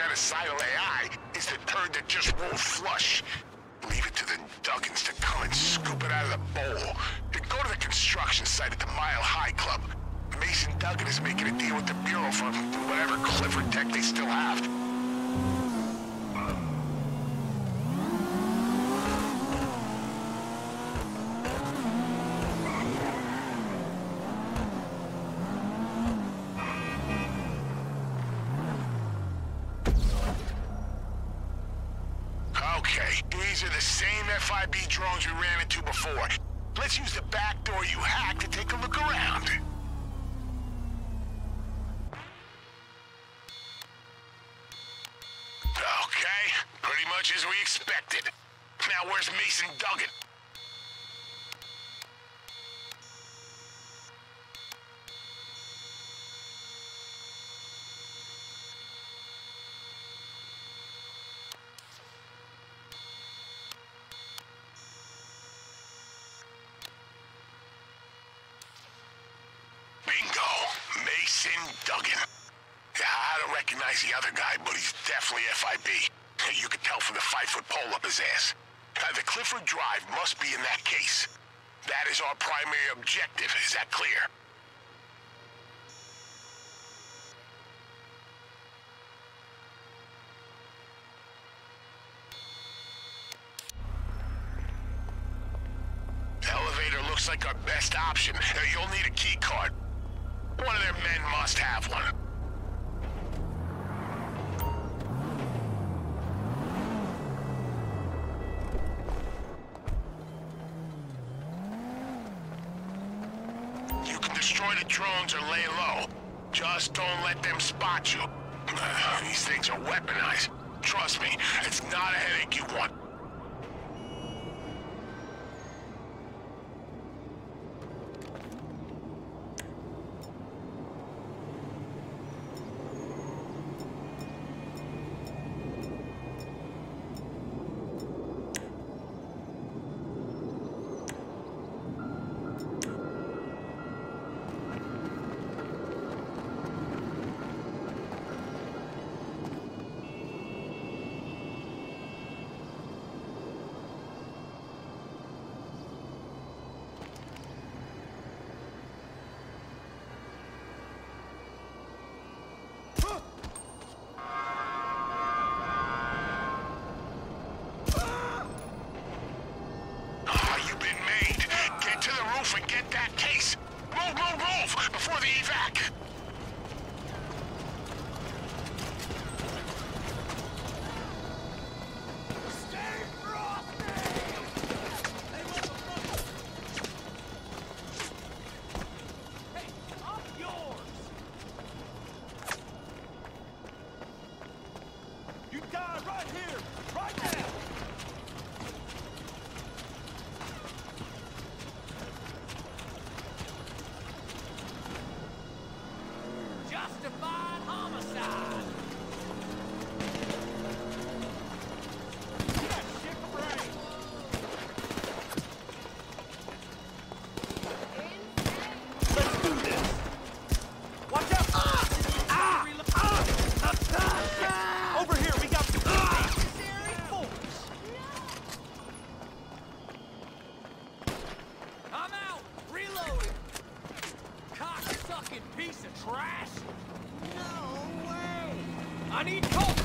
genocidal AI is the turd that just won't flush. Leave it to the Duggins to come and scoop it out of the bowl. Then go to the construction site at the Mile High Club. Mason Duggan is making a deal with the Bureau for whatever Clifford tech they still have. Okay, these are the same FIB drones we ran into before. Let's use the back door you hacked to take a look around. Okay, pretty much as we expected. Now where's Mason Duggan? Bingo, Mason Duggan. Yeah, I don't recognize the other guy, but he's definitely FIB. You can tell from the 5-foot pole up his ass. The Clifford Drive must be in that case. That is our primary objective. Is that clear? Elevator looks like our best option. You'll need a key card. One of their men must have one. You can destroy the drones or lay low. Just don't let them spot you. These things are weaponized. Trust me, it's not a headache you want. And get that case. Move, move, move! Before the evac! Stay frosty! Hey, I'm yours! You die right here, right now! Justified homicide! That shit brain! Let's do this! Watch out! Over here, we got necessary force! I'm out! Reloading! Cock-sucking piece of trash! No way! I need cover!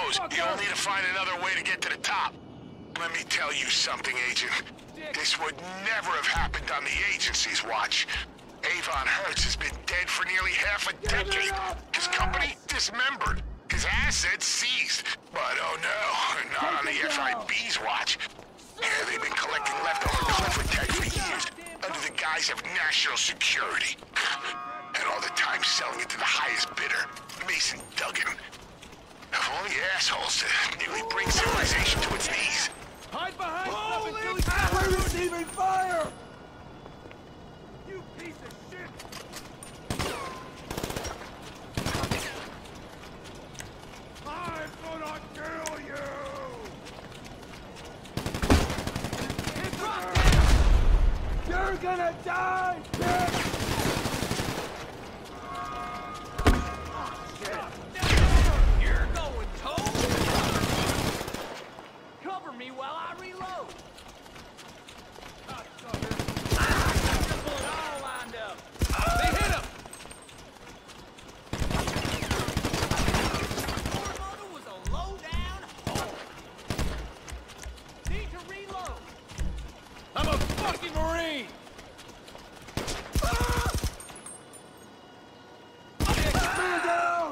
goes. You'll need to find another way to get to the top. Let me tell you something, Agent. This would never have happened on the agency's watch. Avon Hertz has been dead for nearly half a decade. His company dismembered. His assets seized. But oh no, not on the FIB's watch. Yeah, they've been collecting leftover Clifford tech for years, under the guise of national security. And all the time selling it to the highest bidder, Mason Duggan. Of all the assholes to nearly bring civilization to its knees. Hide behind stuff until he gets We're receiving fire! You piece of shit! I'm gonna kill you! You're gonna die, bitch! You're going toad? Cover me while I reload. Got it all lined up. They hit him. Your mother was a low-down hoe. Need to reload. I'm a fucking Marine! Man down!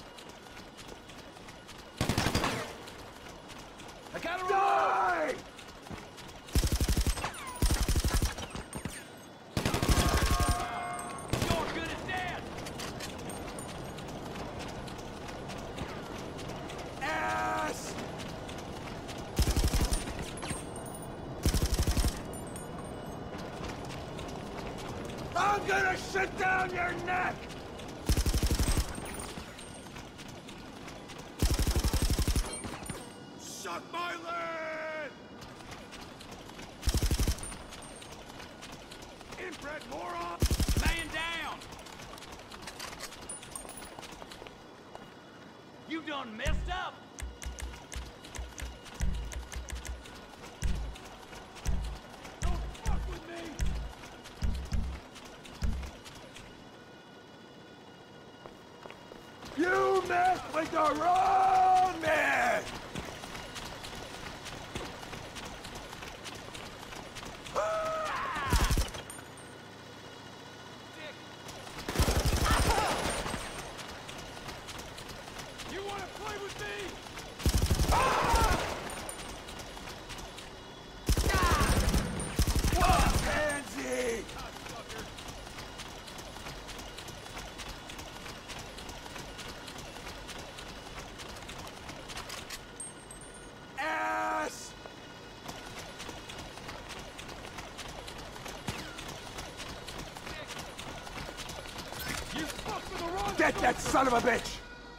I gotta die! You're good as dead. Ass! I'm gonna shit down your neck! Suck my land! Inbred moron! Man down. You done messed up. Don't fuck with me! You mess with the wrong man! You want to play with me? What a pansy! Ass! You fucked with the wrong. Get that son of a bitch!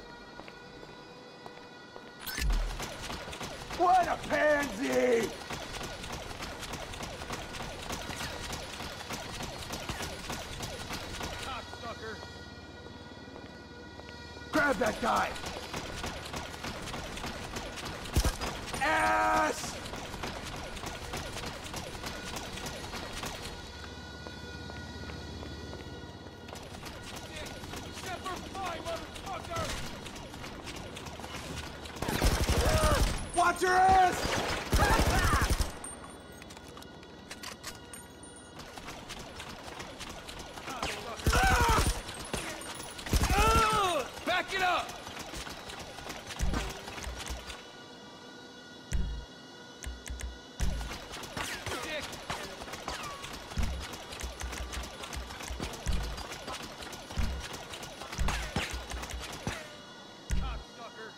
What a pansy! Cocksucker. Grab that guy! Ass! Semper Fi, motherfucker! Watch your ass! Back it up! Dick! Cocksucker!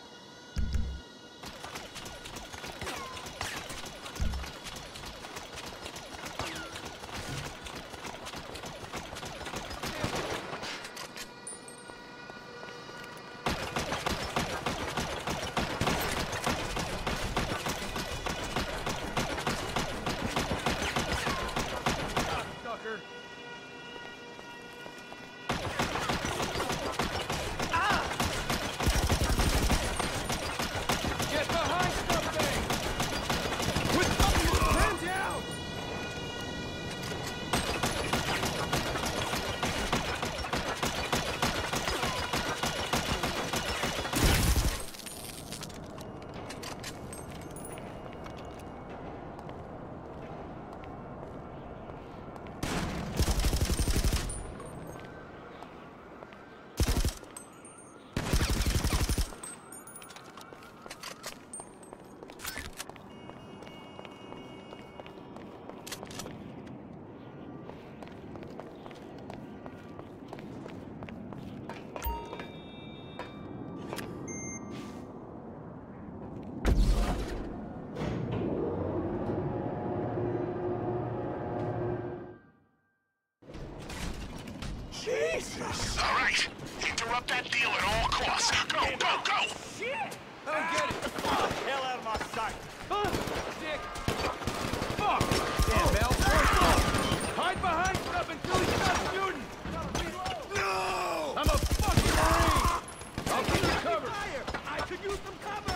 that deal at all costs. Go, go, go! Shit! I don't get it. Hell out of my sight. Dick. Fuck! Damn, Mel. Hide behind stuff until he stops shooting. No! I'm a fucking Marine. I'll give you cover. Fire! I could use some cover!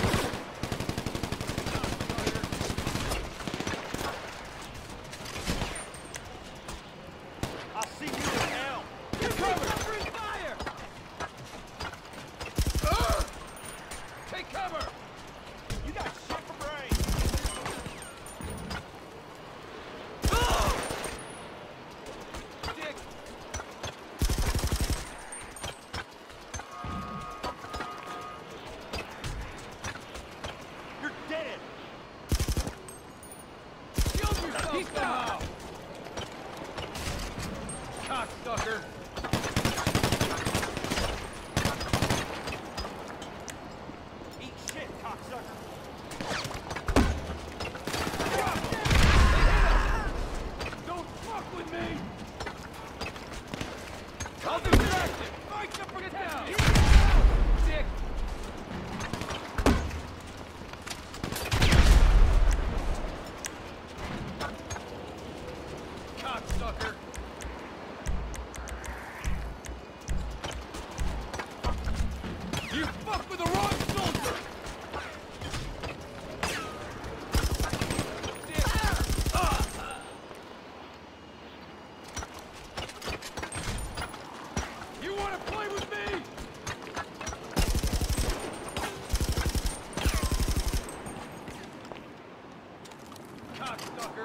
I'll see you in hell. You're covering fire! Take cover. You got shit for brains. Dick. You're dead. Shield yourself somehow. Cocksucker. Eat shit, cocksucker. Don't fuck with me! I'll distract him! Fight to protect him! Dick! Cocksucker! You fuck with the wrong soldier! Dick! You wanna play with me? Cocksucker!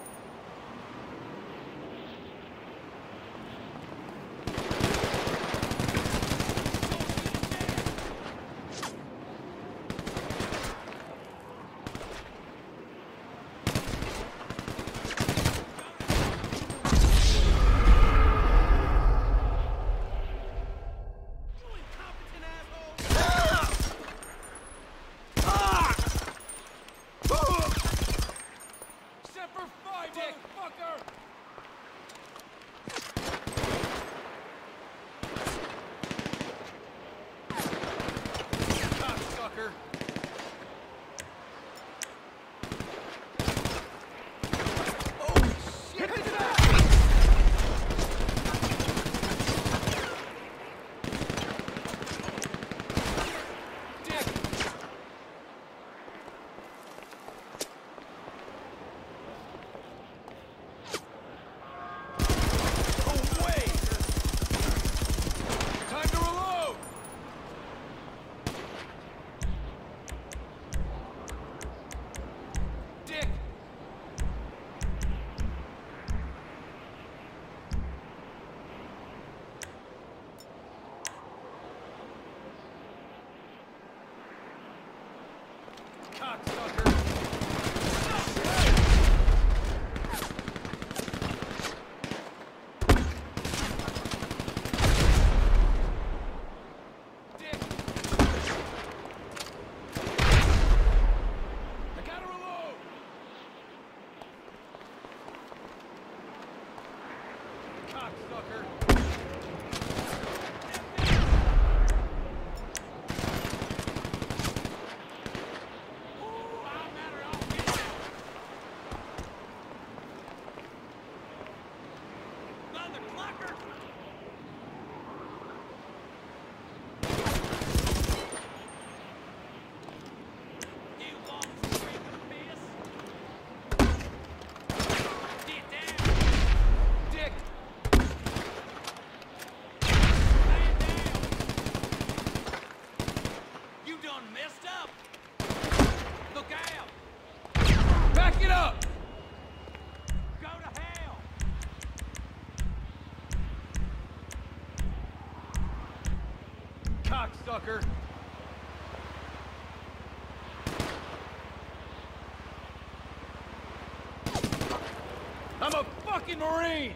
Semper Fi, motherfucker! Cocksucker! Oh, shit! Hit the back! Dick! Away! Time to reload! Dick! Cocksucker! Dick! I gotta reload! Cocksucker! Ooh, I'm at her, I'll get you! Mother clucker! You long streak of piss! Get down! Dick! Stand down! You done messed up! Look out! Back it up! Go to hell! Cocksucker! I'm a fucking Marine!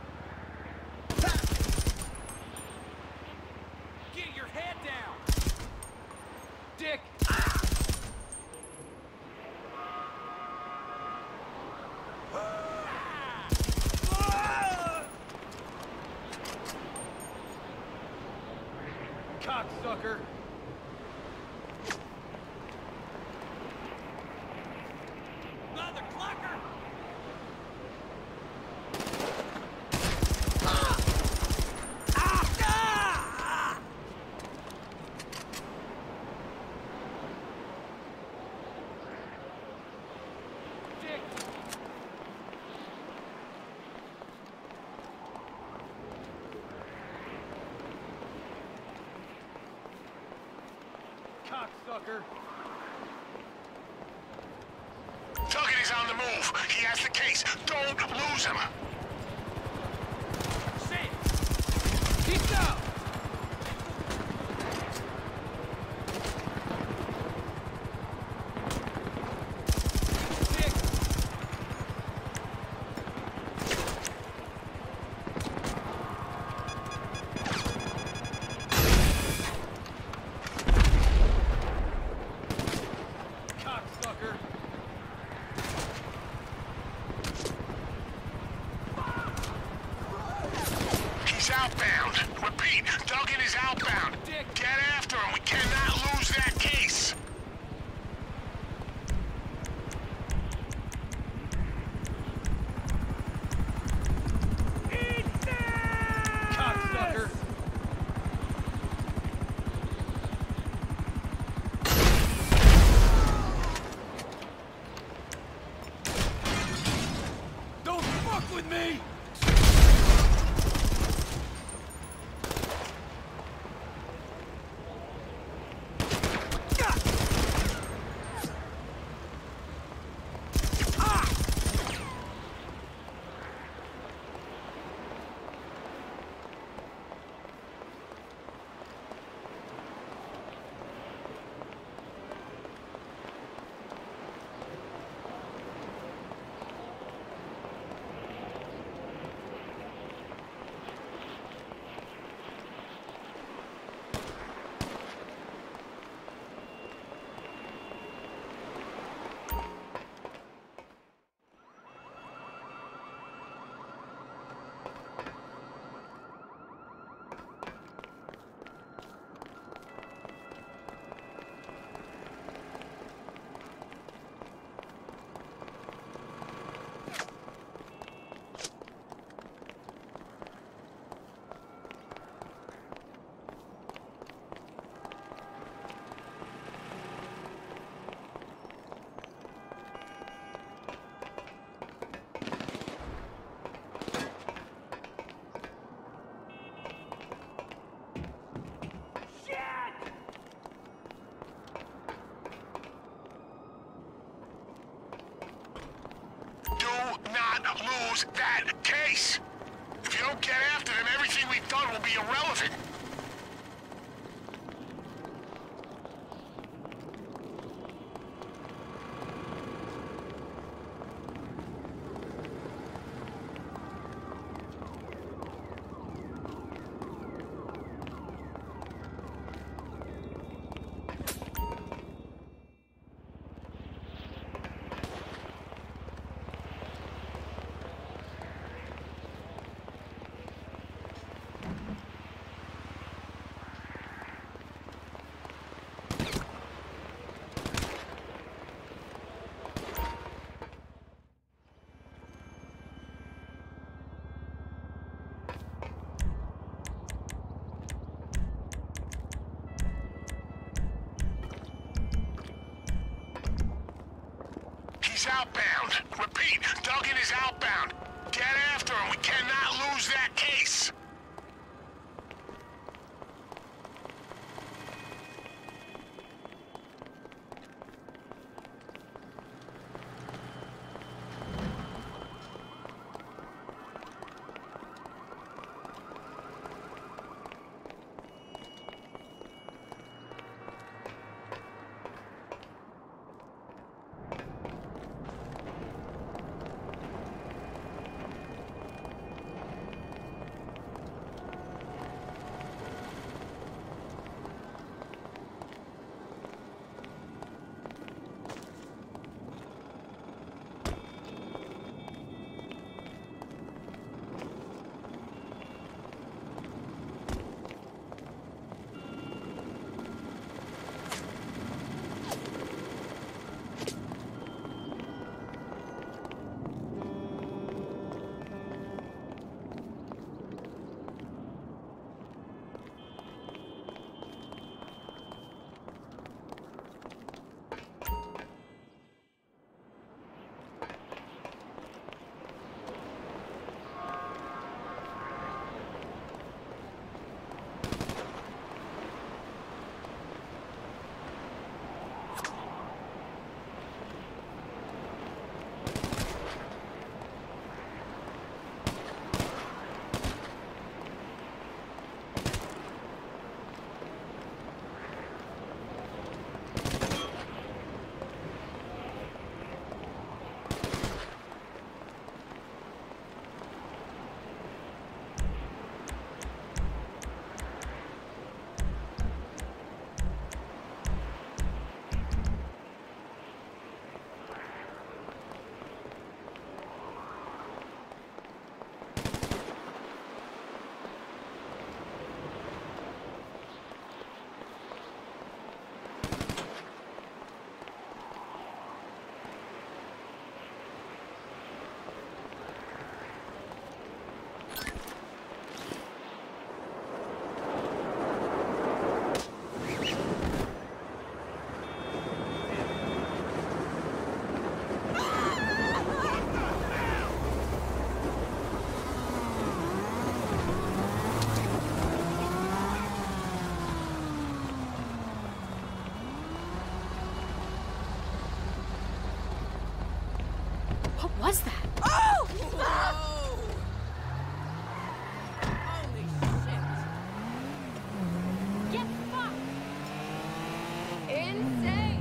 Get your head down! Dick! Cocksucker! Mother clucker! Cocksucker! Duggan is on the move. He has the case. Don't lose him. Shit! Keep down! He's outbound. Repeat, Duggan is outbound. Get after him. We cannot lose that case. Cocksucker! Don't fuck with me! Do not lose that case. If you don't get after them, everything we've done will be irrelevant. He's outbound. Repeat, Duggan is outbound. Get after him. We cannot lose that case. was that? Oh! Whoa! Holy shit! Get fucked! Insane!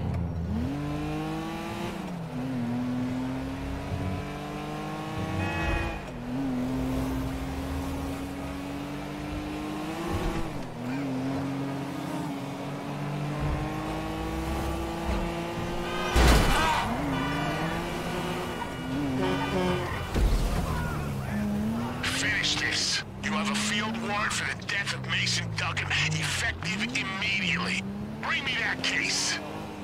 Finish this. You have a field warrant for the death of Mason Duggan, effective immediately. Bring me that case.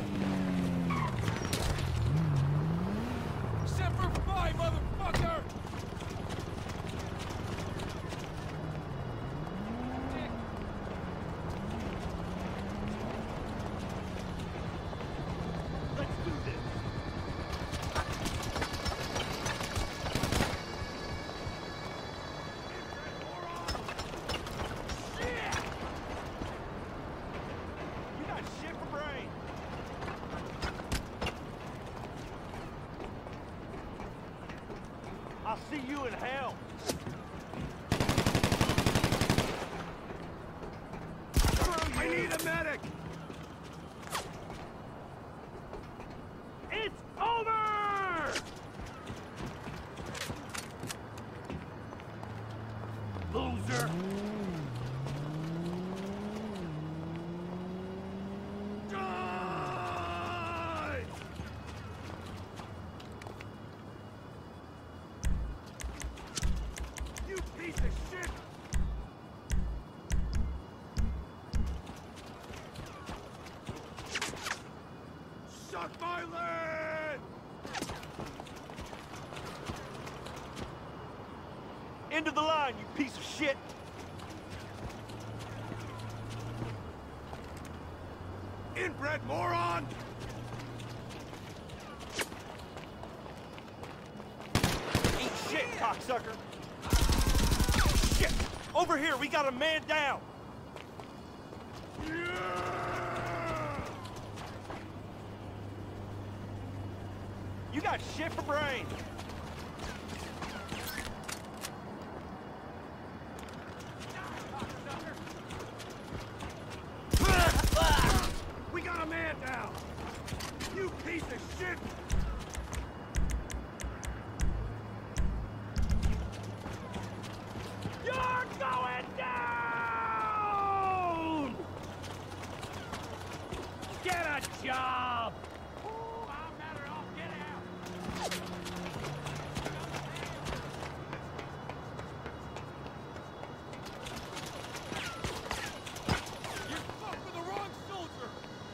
Semper Fi, motherfucker! Dick. Let's do this. You got shit for brain. I'll see you in hell. I need a medic. It's over! Loser. Die! You piece of shit! Suck my leg! End of the line, you piece of shit! Inbred moron! Eat shit, cocksucker! Shit! Over here, we got a man down! You got shit for brain! We got a man down! You piece of shit! You're going down! Get a job! Ooh, I'm better off. Get out! You fucked with the wrong soldier!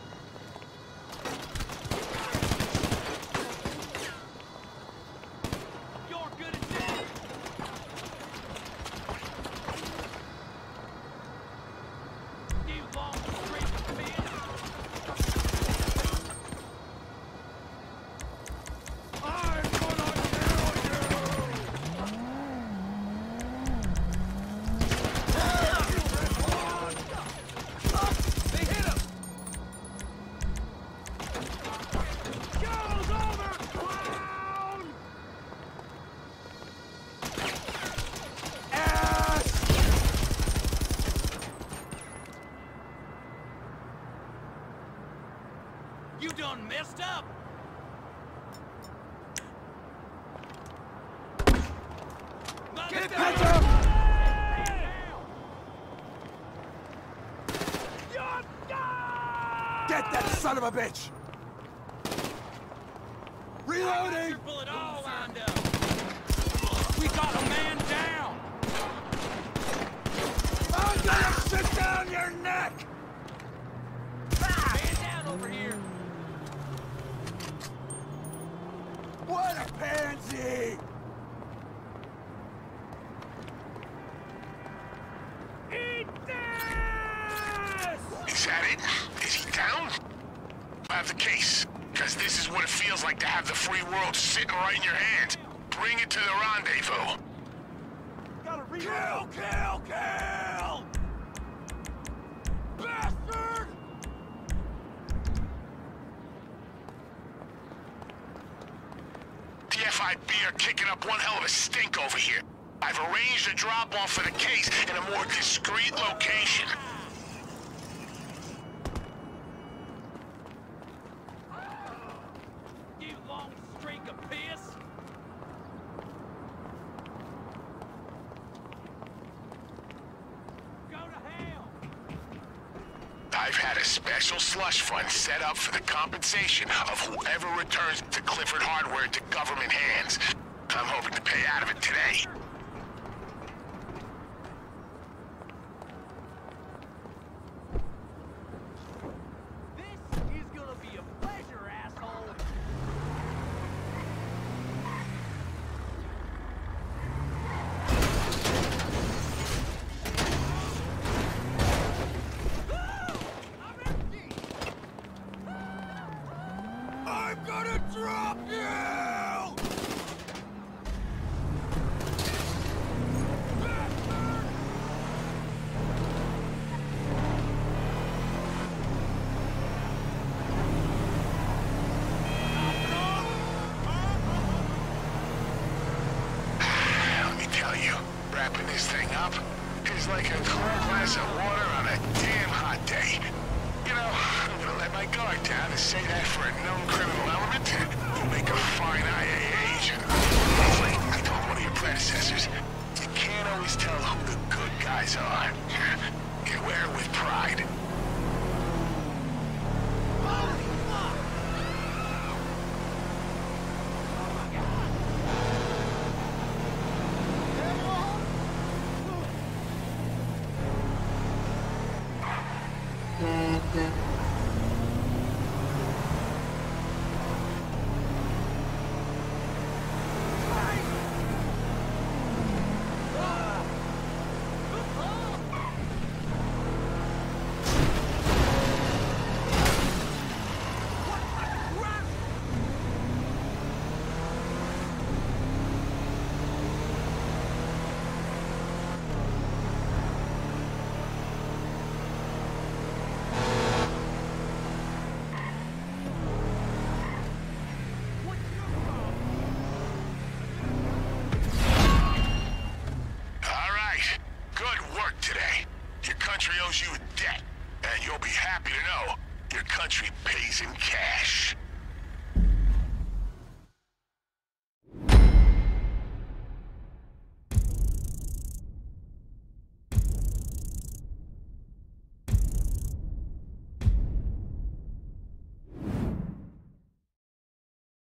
You're good at this! You long straight man! I'm gonna kill you! They hit him! Goes over, clown! Ass! You done messed up! Get that! Get that son of a bitch! Reloading! Pull it all lined up. We got a man down! I'm gonna sit down your neck! Man down over here! What a pansy! Eat this! Is that it? Is he down? I have the case, because this is what it feels like to have the free world sitting right in your hands. Bring it to the rendezvous. Gotta reload! Kill! Bastard! TFI 5 beer kicking up one hell of a stink over here. I've arranged a drop-off for the case in a more discreet location. You long streak of piss! Go to hell! I've had a special slush fund set up for the compensation of whoever returns to Clifford Hardware into government hands. I'm hoping to pay out of it today. This is gonna be a pleasure, asshole! I'm gonna drop you! Let me tell you, wrapping this thing up is like a cool glass of water on a damn hot day. You know, I'm gonna let my guard down and say that for a known criminal element will make a fine IAA agent. It's like I told one of your predecessors, you can't always tell who the good guys are. You wear it with pride. Today, your country owes you a debt, and you'll be happy to know your country pays in cash.